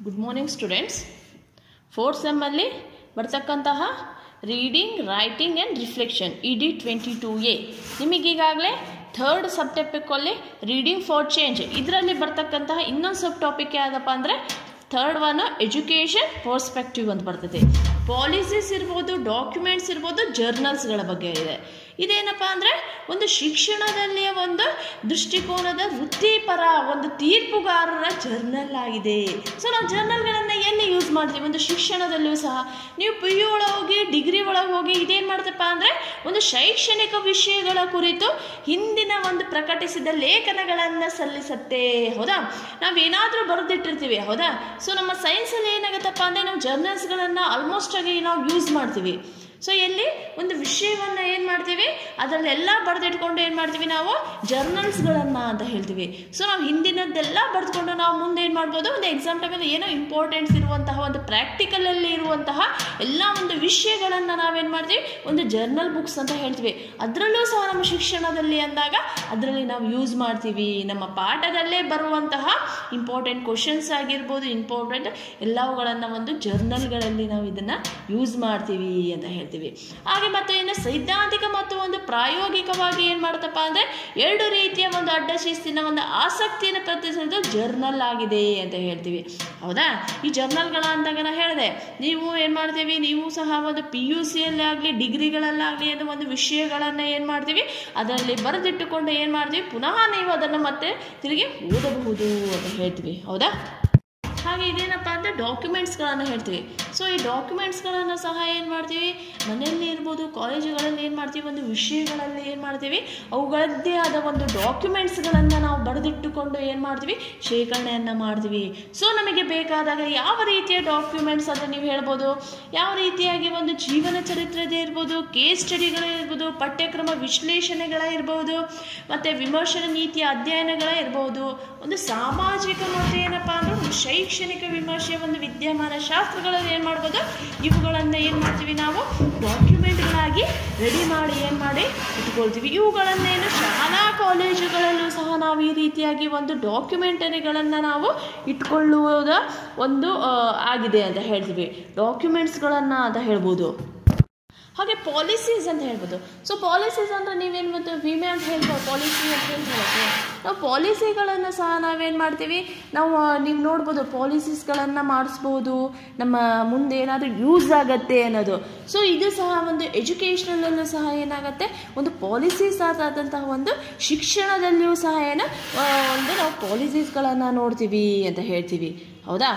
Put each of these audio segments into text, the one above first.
Good morning students. Fourth ಸೆಮ್ಮಲ್ಲಿ ಬರ್ತಕ್ಕಂತಹ reading, writing and reflection ED22A ನಿಮಗೀಗಾಗಲೇ ಥರ್ಡ್ ಸಬ್ ಟಾಪಿಕಲ್ಲಿ ರೀಡಿಂಗ್ ಫಾರ್ ಚೇಂಜ್ ಇದರಲ್ಲಿ ಬರ್ತಕ್ಕಂತಹ ಇನ್ನೊಂದು ಸಬ್ ಟಾಪಿಕ್ ಯಾವುದಪ್ಪ ಅಂದರೆ ಥರ್ಡ್ ಒನ್ ಎಜುಕೇಷನ್ ಪರ್ಸ್ಪೆಕ್ಟಿವ್ ಅಂತ ಬರ್ತದೆ. ಪಾಲಿಸೀಸ್ ಇರ್ಬೋದು, ಡಾಕ್ಯುಮೆಂಟ್ಸ್ ಇರ್ಬೋದು, ಜರ್ನಲ್ಸ್ಗಳ ಬಗ್ಗೆ ಇದೆ. ಇದೇನಪ್ಪ ಅಂದರೆ ಒಂದು ಶಿಕ್ಷಣದಲ್ಲಿಯ ಒಂದು ದೃಷ್ಟಿಕೋನದ ವೃತ್ತಿಪರ ಒಂದು ತೀರ್ಪುಗಾರರ ಜರ್ನಲ್ ಆಗಿದೆ. ಸೊ ನಾವು ಜರ್ನಲ್ಗಳನ್ನು ಎಲ್ಲಿ ಯೂಸ್ ಮಾಡ್ತೀವಿ? ಒಂದು ಶಿಕ್ಷಣದಲ್ಲಿಯೂ ಸಹ ನೀವು PU ಒಳಗೆ ಹೋಗಿ, ಡಿಗ್ರಿ ಒಳಗೆ ಹೋಗಿ ಇದೇನು ಮಾಡ್ತಪ್ಪ ಅಂದರೆ ಒಂದು ಶೈಕ್ಷಣಿಕ ವಿಷಯಗಳ ಕುರಿತು ಹಿಂದಿನ ಒಂದು ಪ್ರಕಟಿಸಿದ ಲೇಖನಗಳನ್ನು ಸಲ್ಲಿಸುತ್ತೆ. ಹೌದಾ? ನಾವೇನಾದರೂ ಬರೆದಿಟ್ಟಿರ್ತೀವಿ. ಹೌದಾ? ಸೊ ನಮ್ಮ ಸೈನ್ಸಲ್ಲಿ ಏನಾಗುತ್ತಪ್ಪ ಅಂದರೆ ನಾವು ಜರ್ನಲ್ಸ್ಗಳನ್ನು ಆಲ್ಮೋಸ್ಟ್ ಆಗಿ ನಾವು ಯೂಸ್ ಮಾಡ್ತೀವಿ. ಸೊ ಎಲ್ಲಿ ಒಂದು ವಿಷಯವನ್ನು ಏನು ಮಾಡ್ತೀವಿ, ಅದರಲ್ಲೆಲ್ಲ ಬರೆದಿಟ್ಕೊಂಡು ಏನು ಮಾಡ್ತೀವಿ ನಾವು ಜರ್ನಲ್ಸ್ಗಳನ್ನು ಅಂತ ಹೇಳ್ತೀವಿ. ಸೊ ನಾವು ಹಿಂದಿನದ್ದೆಲ್ಲ ಬರೆದುಕೊಂಡು ನಾವು ಮುಂದೆ ಏನು ಮಾಡ್ಬೋದು, ಒಂದು ಎಕ್ಸಾಮ್ ಟೈಮಲ್ಲಿ ಏನೋ ಇಂಪಾರ್ಟೆನ್ಸ್ ಇರುವಂತಹ ಒಂದು ಪ್ರಾಕ್ಟಿಕಲಲ್ಲಿ ಇರುವಂತಹ ಎಲ್ಲ ಒಂದು ವಿಷಯಗಳನ್ನು ನಾವೇನು ಮಾಡ್ತೀವಿ ಒಂದು ಜರ್ನಲ್ ಬುಕ್ಸ್ ಅಂತ ಹೇಳ್ತೀವಿ. ಅದರಲ್ಲೂ ಸಹ ನಮ್ಮ ಶಿಕ್ಷಣದಲ್ಲಿ ಅಂದಾಗ ಅದರಲ್ಲಿ ನಾವು ಯೂಸ್ ಮಾಡ್ತೀವಿ. ನಮ್ಮ ಪಾಠದಲ್ಲೇ ಬರುವಂತಹ ಇಂಪಾರ್ಟೆಂಟ್ ಕ್ವಶನ್ಸ್ ಆಗಿರ್ಬೋದು, ಇಂಪಾರ್ಟೆಂಟ್ ಎಲ್ಲವುಗಳನ್ನು ಒಂದು ಜರ್ನಲ್ಗಳಲ್ಲಿ ನಾವು ಇದನ್ನು ಯೂಸ್ ಮಾಡ್ತೀವಿ ಅಂತ ಹೇಳ್ತೀವಿ. ಹಾಗೆ ಮತ್ತು ಇನ್ನು ಸೈದ್ಧಾಂತಿಕ ಮತ್ತು ಒಂದು ಪ್ರಾಯೋಗಿಕವಾಗಿ ಏನು ಮಾಡುತ್ತಪ್ಪ ಅಂದರೆ ಎರಡು ರೀತಿಯ ಒಂದು ಅಡ್ಡ ಶಿಸ್ತಿನ ಒಂದು ಆಸಕ್ತಿಯನ್ನು ಪ್ರತಿನಿಧಿಸೋದು ಜರ್ನಲ್ ಆಗಿದೆ ಅಂತ ಹೇಳ್ತೀವಿ. ಹೌದಾ? ಈ ಜರ್ನಲ್ಗಳ ಅಂದಾಗ ನಾನು ಹೇಳಿದೆ, ನೀವು ಏನು ಮಾಡ್ತೀವಿ, ನೀವು ಸಹ ಒಂದು PUCಯಲ್ಲಿ ಆಗಲಿ ಡಿಗ್ರಿಗಳಲ್ಲಾಗಲಿ ಏನೋ ಒಂದು ವಿಷಯಗಳನ್ನು ಏನು ಮಾಡ್ತೀವಿ ಅದರಲ್ಲಿ ಬರೆದಿಟ್ಟುಕೊಂಡು ಏನು ಮಾಡ್ತೀವಿ ಪುನಃ ನೀವು ಅದನ್ನು ಮತ್ತೆ ತಿರುಗಿ ಓದಬಹುದು ಅಂತ ಹೇಳ್ತೀವಿ. ಹೌದಾ? ಹಾಗೆ ಇದೇನಪ್ಪ ಅಂದರೆ ಡಾಕ್ಯುಮೆಂಟ್ಸ್ಗಳನ್ನು ಹೇಳ್ತೀವಿ. ಸೊ ಈ ಡಾಕ್ಯುಮೆಂಟ್ಸ್ಗಳನ್ನು ಸಹ ಏನು ಮಾಡ್ತೀವಿ ಮನೆಯಲ್ಲಿ ಇರ್ಬೋದು, ಕಾಲೇಜುಗಳಲ್ಲಿ ಏನು ಮಾಡ್ತೀವಿ ಒಂದು ವಿಷಯಗಳಲ್ಲಿ ಏನು ಮಾಡ್ತೀವಿ ಅವುಗಳದ್ದೇ ಆದ ಒಂದು ಡಾಕ್ಯುಮೆಂಟ್ಸ್ಗಳನ್ನು ನಾವು ಬರೆದಿಟ್ಟುಕೊಂಡು ಏನು ಮಾಡ್ತೀವಿ ಶೇಖರಣೆಯನ್ನು ಮಾಡ್ತೀವಿ. ಸೊ ನಮಗೆ ಬೇಕಾದಾಗ ಯಾವ ರೀತಿಯ ಡಾಕ್ಯುಮೆಂಟ್ಸ್ ಅಂತ ನೀವು ಹೇಳ್ಬೋದು, ಯಾವ ರೀತಿಯಾಗಿ ಒಂದು ಜೀವನ ಚರಿತ್ರೆದೇ ಇರ್ಬೋದು, ಕೇಸ್ ಸ್ಟಡಿಗಳಿರ್ಬೋದು, ಪಠ್ಯಕ್ರಮ ವಿಶ್ಲೇಷಣೆಗಳಿರ್ಬೋದು, ಮತ್ತು ವಿಮರ್ಶನ ನೀತಿಯ ಅಧ್ಯಯನಗಳೇ ಇರ್ಬೋದು, ಒಂದು ಸಾಮಾಜಿಕ ಮತ್ತು ಏನಪ್ಪ ಅಂದರೆ ಒಂದು ಶೈಕ್ಷಣಿಕ ವಿಮರ್ಶೆ, ಒಂದು ವಿದ್ಯಮಾನ ಶಾಸ್ತ್ರಗಳಲ್ಲಿ ಏನು ಮಾಡ್ಬೋದು ಇವುಗಳನ್ನು ಏನು ಮಾಡ್ತೀವಿ ನಾವು ಡಾಕ್ಯುಮೆಂಟ್ಗಳಾಗಿ ರೆಡಿ ಮಾಡಿ ಏನು ಮಾಡಿ ಇಟ್ಕೊಳ್ತೀವಿ. ಇವುಗಳನ್ನೇನು ಶಾಲಾ ಕಾಲೇಜುಗಳಲ್ಲೂ ಸಹ ನಾವು ಈ ರೀತಿಯಾಗಿ ಒಂದು ಡಾಕ್ಯುಮೆಂಟರಿಗಳನ್ನು ನಾವು ಇಟ್ಕೊಳ್ಳುವುದ ಒಂದು ಆಗಿದೆ ಅಂತ ಹೇಳ್ತೀವಿ. ಡಾಕ್ಯುಮೆಂಟ್ಸ್ಗಳನ್ನು ಅಂತ ಹೇಳ್ಬೋದು. ಹಾಗೆ ಪಾಲಿಸೀಸ್ ಅಂತ ಹೇಳ್ಬೋದು. ಸೊ ಪಾಲಿಸೀಸ್ ಅಂದರೆ ನೀವೇನು ಮತ್ತು ವಿಮೆ ಅಂತ ಹೇಳ್ಬೋದು, ಪಾಲಿಸಿ ಅಂತ ಹೇಳ್ಬೋದು. ನಾವು ಪಾಲಿಸಿಗಳನ್ನು ಸಹ ನಾವೇನು ಮಾಡ್ತೀವಿ, ನಾವು ನೀವು ನೋಡ್ಬೋದು ಪಾಲಿಸೀಸ್ಗಳನ್ನು ಮಾಡಿಸ್ಬೋದು, ನಮ್ಮ ಮುಂದೆ ಏನಾದರೂ ಯೂಸ್ ಆಗತ್ತೆ ಅನ್ನೋದು. ಸೊ ಇದು ಸಹ ಒಂದು ಎಜುಕೇಷನಲ್ಲೂ ಸಹ ಏನಾಗುತ್ತೆ ಒಂದು ಪಾಲಿಸೀಸ್ ಆದಂತಹ ಒಂದು ಶಿಕ್ಷಣದಲ್ಲಿಯೂ ಸಹ ಏನು ಒಂದು ನಾವು ಪಾಲಿಸೀಸ್ಗಳನ್ನು ನೋಡ್ತೀವಿ ಅಂತ ಹೇಳ್ತೀವಿ. ಹೌದಾ?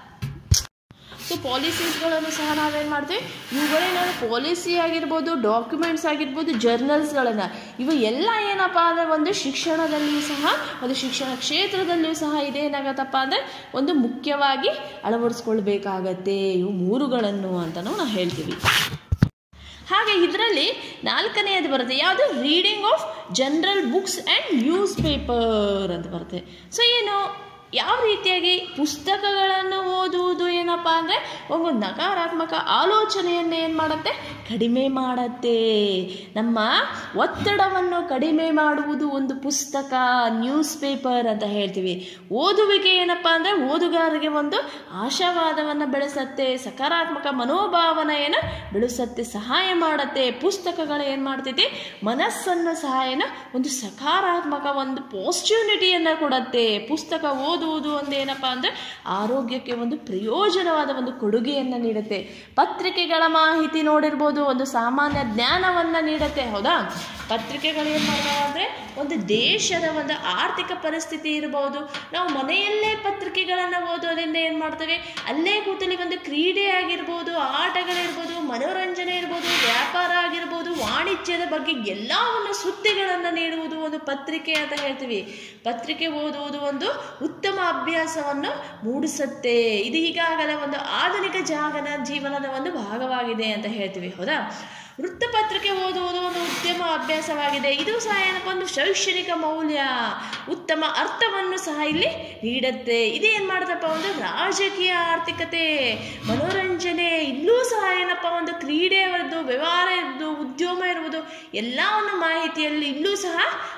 ಸೊ ಪಾಲಿಸೀಸ್ಗಳನ್ನು ಸಹ ನಾವೇನು ಮಾಡ್ತೀವಿ, ಇವುಗಳೇನಾದ್ರು ಪಾಲಿಸಿ ಆಗಿರ್ಬೋದು, ಡಾಕ್ಯುಮೆಂಟ್ಸ್ ಆಗಿರ್ಬೋದು, ಜರ್ನಲ್ಸ್ಗಳನ್ನು ಇವು ಎಲ್ಲ ಏನಪ್ಪ ಅಂದರೆ ಒಂದು ಶಿಕ್ಷಣದಲ್ಲಿಯೂ ಸಹ ಒಂದು ಶಿಕ್ಷಣ ಕ್ಷೇತ್ರದಲ್ಲಿಯೂ ಸಹ ಇದೇನಾಗತ್ತಪ್ಪ ಅಂದರೆ ಒಂದು ಮುಖ್ಯವಾಗಿ ಅಳವಡಿಸ್ಕೊಳ್ಬೇಕಾಗತ್ತೆ ಇವು ಮೂರುಗಳನ್ನು ಅಂತಲೂ ನಾವು ಹೇಳ್ತೀವಿ. ಹಾಗೆ ಇದರಲ್ಲಿ ನಾಲ್ಕನೆಯದು ಬರುತ್ತೆ ಯಾವುದು, reading of general books and newspaper ಅಂತ ಬರುತ್ತೆ. ಸೊ ಏನು ಯಾವ ರೀತಿಯಾಗಿ ಪುಸ್ತಕಗಳನ್ನು ಓದುವುದು ಏನಪ್ಪ ಅಂದರೆ ಒಂದು ನಕಾರಾತ್ಮಕ ಆಲೋಚನೆಯನ್ನು ಏನು ಮಾಡುತ್ತೆ ಕಡಿಮೆ ಮಾಡುತ್ತೆ. ನಮ್ಮ ಒತ್ತಡವನ್ನು ಕಡಿಮೆ ಮಾಡುವುದು ಒಂದು ಪುಸ್ತಕ, ನ್ಯೂಸ್ ಪೇಪರ್ ಅಂತ ಹೇಳ್ತೀವಿ. ಓದುವಿಕೆ ಏನಪ್ಪ ಅಂದರೆ ಓದುಗಾರರಿಗೆ ಒಂದು ಆಶಾವಾದವನ್ನು ಬೆಳೆಸುತ್ತೆ, ಸಕಾರಾತ್ಮಕ ಮನೋಭಾವನೆಯನ್ನು ಬೆಳೆಸುತ್ತೆ, ಸಹಾಯ ಮಾಡುತ್ತೆ. ಪುಸ್ತಕಗಳು ಏನು ಮಾಡ್ತೈತಿ ಮನಸ್ಸನ್ನು ಸಹ ಏನು ಒಂದು ಸಕಾರಾತ್ಮಕ ಒಂದು ಪಾಸಿಟಿವಿಟಿಯನ್ನು ಕೊಡುತ್ತೆ. ಪುಸ್ತಕ ಓದುವುದು ಒಂದು ಏನಪ್ಪ ಅಂದರೆ ಆರೋಗ್ಯಕ್ಕೆ ಒಂದು ಪ್ರಯೋಜನವಾದ ಒಂದು ಕೊಡುಗೆಯನ್ನು ನೀಡುತ್ತೆ. ಪತ್ರಿಕೆಗಳ ಮಾಹಿತಿ ನೋಡಿರ್ಬೋದು, ಒಂದು ಸಾಮಾನ್ಯ ಜ್ಞಾನವನ್ನು ನೀಡುತ್ತೆ. ಹೌದಾ? ಪತ್ರಿಕೆಗಳು ಏನು ಮಾಡ್ತಾವೆ ಅಂದರೆ ಒಂದು ದೇಶದ ಒಂದು ಆರ್ಥಿಕ ಪರಿಸ್ಥಿತಿ ಇರ್ಬೋದು, ನಾವು ಮನೆಯಲ್ಲೇ ಪತ್ರಿಕೆಗಳನ್ನು ಓದೋದ್ರಿಂದ ಏನು ಮಾಡ್ತೇವೆ ಅಲ್ಲೇ ಕೂತಲ್ಲಿ ಒಂದು ಕ್ರೀಡೆ ಆಗಿರ್ಬೋದು, ಆಟಗಳಿರ್ಬೋದು, ಮನೋರಂಜನೆ ಇರ್ಬೋದು, ವ್ಯಾಪಾರ ಆಗಿರ್ಬೋದು, ವಾಣಿಜ್ಯದ ಬಗ್ಗೆ ಎಲ್ಲವನ್ನು ಸುದ್ದಿಗಳನ್ನು ನೀಡುವುದು ಒಂದು ಪತ್ರಿಕೆ ಅಂತ ಹೇಳ್ತೀವಿ. ಪತ್ರಿಕೆ ಓದುವುದು ಒಂದು ಉತ್ತಮ ಅಭ್ಯಾಸವನ್ನು ಮೂಡಿಸುತ್ತೆ. ಇದು ಈಗಾಗಲೇ ಒಂದು ಆಧುನಿಕ ಜೀವನದ ಒಂದು ಭಾಗವಾಗಿದೆ ಅಂತ ಹೇಳ್ತೀವಿ. ಹೌದಾ? ವೃತ್ತಪತ್ರಿಕೆ ಓದುವುದು ಒಂದು ಉತ್ತಮ ಅಭ್ಯಾಸವಾಗಿದೆ. ಇದು ಸಹ ಏನಪ್ಪ ಒಂದು ಶೈಕ್ಷಣಿಕ ಮೌಲ್ಯ, ಉತ್ತಮ ಅರ್ಥವನ್ನು ಸಹ ಇಲ್ಲಿ ನೀಡುತ್ತೆ. ಇದೇನು ಮಾಡುತ್ತಪ್ಪ ಒಂದು ರಾಜಕೀಯ, ಆರ್ಥಿಕತೆ, ಮನೋರಂಜನೆ, ಇಲ್ಲೂ ಸಹ ಏನಪ್ಪ ಒಂದು ಕ್ರೀಡೆ ಇರ್ಬೋದು, ವ್ಯವಹಾರ ಇರ್ಬೋದು, ಉದ್ಯಮ ಇರ್ಬೋದು, ಎಲ್ಲ ಒಂದು ಮಾಹಿತಿಯಲ್ಲಿ ಇಲ್ಲೂ ಸಹ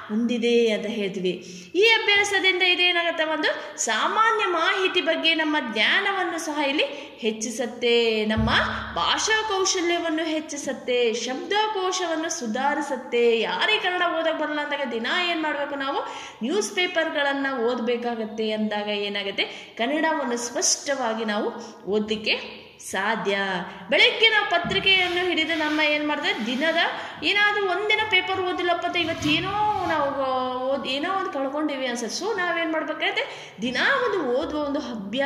ಹೊಂದಿದೆ ಅಂತ ಹೇಳ್ತೀವಿ. ಈ ಅಭ್ಯಾಸದಿಂದ ಇದೇನಾಗುತ್ತೆ, ಒಂದು ಸಾಮಾನ್ಯ ಮಾಹಿತಿ ಬಗ್ಗೆ ನಮ್ಮ ಜ್ಞಾನವನ್ನು ಸಹ ಇಲ್ಲಿ ಹೆಚ್ಚಿಸುತ್ತೆ, ನಮ್ಮ ಭಾಷಾ ಕೌಶಲ್ಯವನ್ನು ಹೆಚ್ಚಿಸುತ್ತೆ, ಶಬ್ದಕೋಶವನ್ನು ಸುಧಾರಿಸುತ್ತೆ. ಯಾರಿಗೆ ಕನ್ನಡ ಓದಕ್ಕೆ ಬರಲ್ಲ ಅಂದಾಗ ದಿನ ಏನು ಮಾಡಬೇಕು, ನಾವು ನ್ಯೂಸ್ ಪೇಪರ್ಗಳನ್ನು ಓದಬೇಕಾಗತ್ತೆ. ಅಂದಾಗ ಏನಾಗುತ್ತೆ, ಕನ್ನಡವನ್ನು ಸ್ಪಷ್ಟವಾಗಿ ನಾವು ಓದಲಿಕ್ಕೆ ಸಾಧ್ಯ. ಬೆಳಗ್ಗೆ ನಾವು ಪತ್ರಿಕೆಯನ್ನು ಹಿಡಿದು ನಮ್ಮ ಏನು ಮಾಡಿದ್ರೆ, ದಿನದ ಏನಾದರೂ ಒಂದಿನ ಪೇಪರ್ ಓದಿಲ್ಲಪ್ಪ ಅಂತ ಇವತ್ತೇನೋ ನಾವು ಏನೋ ಒಂದು ಕಳ್ಕೊಂಡಿವಿ ಅನ್ಸುತ್ತೆ. ಸೊ ನಾವೇನು ಮಾಡ್ಬೇಕಾಗತ್ತೆ, ದಿನ ಒಂದು ಓದುವ ಒಂದು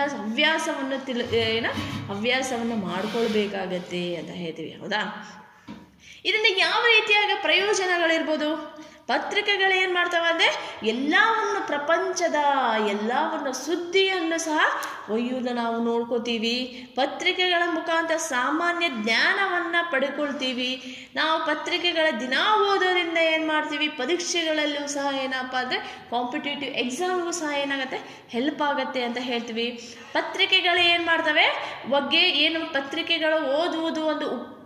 ಹವ್ಯಾಸವನ್ನು ಮಾಡ್ಕೊಳ್ಬೇಕಾಗತ್ತೆ ಅಂತ ಹೇಳ್ತೀವಿ. ಹೌದಾ? ಇದರಿಂದ ಯಾವ ರೀತಿಯಾದ ಪ್ರಯೋಜನಗಳಿರ್ಬೋದು? ಪತ್ರಿಕೆಗಳು ಏನು ಮಾಡ್ತಾವೆ ಅಂದರೆ, ಎಲ್ಲವನ್ನು ಪ್ರಪಂಚದ ಎಲ್ಲವನ್ನು ಸುದ್ದಿಯನ್ನು ಸಹ ಒಯ್ಯುವುದನ್ನು ನಾವು ನೋಡ್ಕೋತೀವಿ. ಪತ್ರಿಕೆಗಳ ಮುಖಾಂತರ ಸಾಮಾನ್ಯ ಜ್ಞಾನವನ್ನು ಪಡ್ಕೊಳ್ತೀವಿ. ನಾವು ಪತ್ರಿಕೆಗಳ ದಿನ ಓದೋದ್ರಿಂದ ಏನು ಮಾಡ್ತೀವಿ, ಪರೀಕ್ಷೆಗಳಲ್ಲೂ ಸಹ ಏನಪ್ಪ ಅಂದರೆ ಕಾಂಪಿಟೇಟಿವ್ ಎಕ್ಸಾಮ್ಗೂ ಸಹ ಏನಾಗುತ್ತೆ, ಹೆಲ್ಪ್ ಆಗುತ್ತೆ ಅಂತ ಹೇಳ್ತೀವಿ. ಪತ್ರಿಕೆಗಳು ಏನು ಮಾಡ್ತವೆ ಬಗ್ಗೆ ಪತ್ರಿಕೆಗಳು ಓದುವುದು ಒಂದು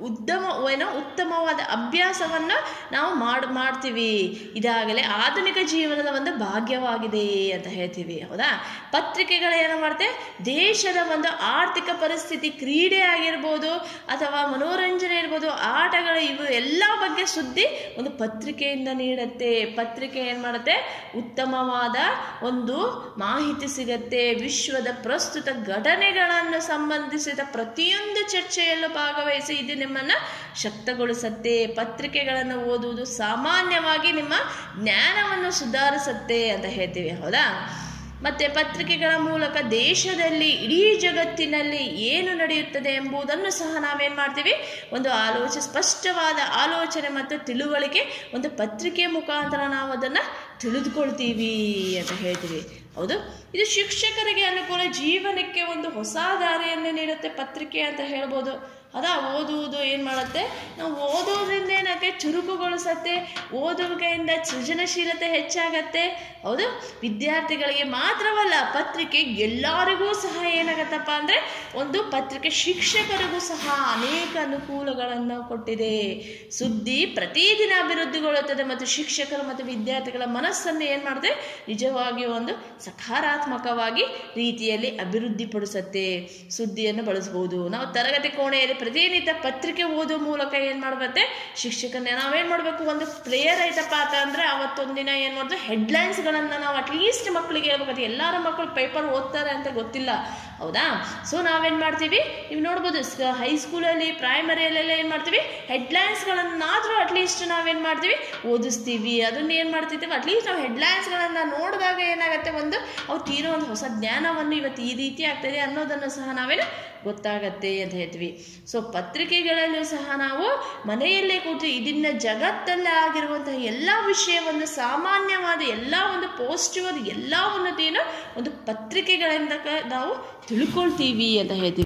ಉತ್ತಮವಾದ ಅಭ್ಯಾಸವನ್ನು ನಾವು ಮಾಡ್ತೀವಿ. ಇದಾಗಲೇ ಆಧುನಿಕ ಜೀವನದ ಒಂದು ಭಾಗ್ಯವಾಗಿದೆ ಅಂತ ಹೇಳ್ತೀವಿ. ಹೌದಾ? ಪತ್ರಿಕೆಗಳು ಏನು ಮಾಡುತ್ತೆ, ದೇಶದ ಒಂದು ಆರ್ಥಿಕ ಪರಿಸ್ಥಿತಿ, ಕ್ರೀಡೆ ಆಗಿರ್ಬೋದು ಅಥವಾ ಮನೋರಂಜನೆ ಇರ್ಬೋದು, ಆಟಗಳು, ಇವು ಎಲ್ಲ ಬಗ್ಗೆ ಸುದ್ದಿ ಒಂದು ಪತ್ರಿಕೆಯಿಂದ ನೀಡುತ್ತೆ. ಪತ್ರಿಕೆ ಏನು ಮಾಡುತ್ತೆ, ಉತ್ತಮವಾದ ಒಂದು ಮಾಹಿತಿ ಸಿಗತ್ತೆ. ವಿಶ್ವದ ಪ್ರಸ್ತುತ ಘಟನೆಗಳನ್ನು ಸಂಬಂಧಿಸಿದ ಪ್ರತಿಯೊಂದು ಚರ್ಚೆಯಲ್ಲೂ ಭಾಗವಹಿಸಿ ಇದು ನಿಮ್ಮನ್ನು ಶಕ್ತಗೊಳಿಸುತ್ತೆ. ಪತ್ರಿಕೆಗಳನ್ನು ಓದುವುದು ಸಾಮಾನ್ಯವಾಗಿ ನಿಮ್ಮ ಜ್ಞಾನವನ್ನು ಸುಧಾರಿಸುತ್ತೆ ಅಂತ ಹೇಳ್ತೀವಿ. ಹೌದಾ? ಮತ್ತು ಪತ್ರಿಕೆಗಳ ಮೂಲಕ ದೇಶದಲ್ಲಿ, ಇಡೀ ಜಗತ್ತಿನಲ್ಲಿ ಏನು ನಡೆಯುತ್ತದೆ ಎಂಬುದನ್ನು ಸಹ ನಾವೇನು ಮಾಡ್ತೀವಿ, ಒಂದು ಸ್ಪಷ್ಟವಾದ ಆಲೋಚನೆ ಮತ್ತು ತಿಳುವಳಿಕೆ ಒಂದು ಪತ್ರಿಕೆ ಮುಖಾಂತರ ನಾವು ಅದನ್ನು ತಿಳಿದುಕೊಳ್ತೀವಿ ಅಂತ ಹೇಳ್ತೀವಿ. ಹೌದು, ಇದು ಶಿಕ್ಷಕರಿಗೆ ಅನುಕೂಲ, ಜೀವನಕ್ಕೆ ಒಂದು ಹೊಸ ದಾರಿಯನ್ನು ನೀಡುತ್ತೆ ಪತ್ರಿಕೆ ಅಂತ ಹೇಳ್ಬೋದು. ಅದಾ ಓದುವುದು ಏನು ಮಾಡುತ್ತೆ, ನಾವು ಓದೋದ್ರಿಂದ ಏನಕ್ಕೆ ಚುರುಕುಗೊಳಿಸತ್ತೆ, ಓದುವಿಕೆಯಿಂದ ಸೃಜನಶೀಲತೆ ಹೆಚ್ಚಾಗತ್ತೆ. ಹೌದು, ವಿದ್ಯಾರ್ಥಿಗಳಿಗೆ ಮಾತ್ರವಲ್ಲ, ಪತ್ರಿಕೆ ಎಲ್ಲರಿಗೂ ಸಹ ಏನಾಗತ್ತಪ್ಪ ಅಂದರೆ, ಒಂದು ಪತ್ರಿಕೆ ಶಿಕ್ಷಕರಿಗೂ ಸಹ ಅನೇಕ ಅನುಕೂಲಗಳನ್ನು ಕೊಟ್ಟಿದೆ. ಸುದ್ದಿ ಪ್ರತಿದಿನ ಅಭಿವೃದ್ಧಿಗೊಳ್ಳುತ್ತದೆ ಮತ್ತು ಶಿಕ್ಷಕರು ಮತ್ತು ವಿದ್ಯಾರ್ಥಿಗಳ ಮನಸ್ಸನ್ನು ಏನು ಮಾಡುತ್ತೆ, ನಿಜವಾಗಿಯೂ ಒಂದು ಸಕಾರಾತ್ಮಕವಾಗಿ ರೀತಿಯಲ್ಲಿ ಅಭಿವೃದ್ಧಿಪಡಿಸುತ್ತೆ. ಸುದ್ದಿಯನ್ನು ಬಳಸ್ಬೋದು. ನಾವು ತರಗತಿ ಕೋಣೆಯಲ್ಲಿ ಪ್ರತಿನಿತ್ಯ ಪತ್ರಿಕೆ ಓದೋ ಮೂಲಕ ಏನು ಮಾಡಬತ್ತೆ, ಶಿಕ್ಷಕರನ್ನ ನಾವೇನು ಮಾಡಬೇಕು, ಒಂದು ಪ್ರೇಯರ್ ಆಯ್ತಪ್ಪ ಅಂದರೆ ಅವತ್ತೊಂದಿನ ಏನು ಮಾಡೋದು, ಹೆಡ್ಲೈನ್ಸ್ಗಳನ್ನು ನಾವು ಅಟ್ಲೀಸ್ಟ್ ಮಕ್ಕಳಿಗೆ ಹೇಳ್ಬೇಕು. ಎಲ್ಲರ ಮಕ್ಕಳು ಪೇಪರ್ ಓದ್ತಾರೆ ಅಂತ ಗೊತ್ತಿಲ್ಲ. ಹೌದಾ? ಸೊ ನಾವೇನು ಮಾಡ್ತೀವಿ, ನೀವು ನೋಡ್ಬೋದು ಹೈಸ್ಕೂಲಲ್ಲಿ, ಪ್ರೈಮರಿಯಲ್ಲೆಲ್ಲ ಏನು ಮಾಡ್ತೀವಿ, ಹೆಡ್ಲೈನ್ಸ್ಗಳನ್ನಾದರೂ ಅಟ್ಲೀಸ್ಟ್ ನಾವೇನು ಮಾಡ್ತೀವಿ, ಓದಿಸ್ತೀವಿ. ಅದನ್ನ ಏನು ಮಾಡ್ತಿದ್ದೀವಿ, ಅಟ್ಲೀಸ್ಟ್ ನಾವು ಹೆಡ್ಲೈನ್ಸ್ಗಳನ್ನು ನೋಡಿದಾಗ ಏನಾಗುತ್ತೆ, ಅವ್ರು ತೀರೋ ಒಂದು ಹೊಸ ಜ್ಞಾನವನ್ನು ಇವತ್ತು ಈ ರೀತಿ ಆಗ್ತದೆ ಅನ್ನೋದನ್ನು ಸಹ ನಾವೇನು ಗೊತ್ತಾಗತ್ತೆ ಅಂತ ಹೇಳ್ತೀವಿ. ಸೊ ಪತ್ರಿಕೆಗಳಲ್ಲೂ ಸಹ ನಾವು ಮನೆಯಲ್ಲೇ ಕೂತು ಇದನ್ನ ಜಗತ್ತಲ್ಲೇ ಆಗಿರುವಂತಹ ಎಲ್ಲ ವಿಷಯವನ್ನು, ಸಾಮಾನ್ಯವಾದ ಎಲ್ಲ ಒಂದು ಪಾಸಿಟಿವ್ ಎಲ್ಲವನ್ನದೇನೋ ಒಂದು ಪತ್ರಿಕೆಗಳಿಂದ ನಾವು ತಿಳ್ಕೊಳ್ತೀವಿ ಅಂತ ಹೇಳ್ತೀವಿ.